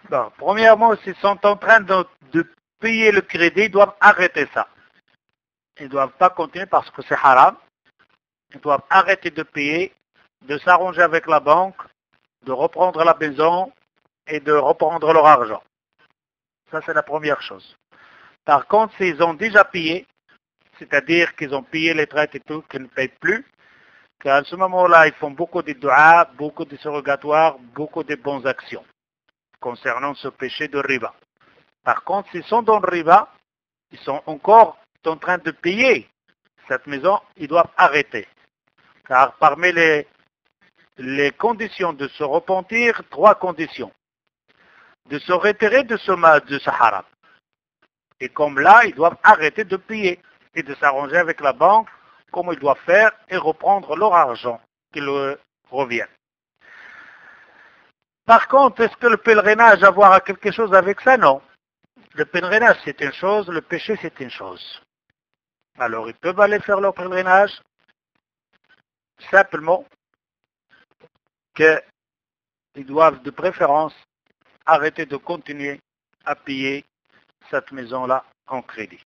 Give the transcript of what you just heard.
Bon, premièrement, s'ils sont en train de payer le crédit, ils doivent arrêter ça. Ils ne doivent pas continuer parce que c'est haram. Ils doivent arrêter de payer, de s'arranger avec la banque, de reprendre la maison et de reprendre leur argent. Ça, c'est la première chose. Par contre, s'ils ont déjà payé, c'est-à-dire qu'ils ont payé les traites et tout, qu'ils ne payent plus, qu'à ce moment-là, ils font beaucoup de dua, beaucoup de surrogatoires, beaucoup de bonnes actions concernant ce péché de riba. Par contre, s'ils sont dans le riba, ils sont encore en train de payer cette maison, ils doivent arrêter. Car parmi les conditions de se repentir, 3 conditions. De se retirer de ce haram. Et comme là, ils doivent arrêter de payer et de s'arranger avec la banque comme ils doivent faire et reprendre leur argent qui leur revient. Par contre, est-ce que le pèlerinage a à voir quelque chose avec ça? Non. Le pèlerinage, c'est une chose, le péché, c'est une chose. Alors, ils peuvent aller faire leur pèlerinage, simplement qu'ils doivent de préférence arrêter de continuer à payer cette maison-là en crédit.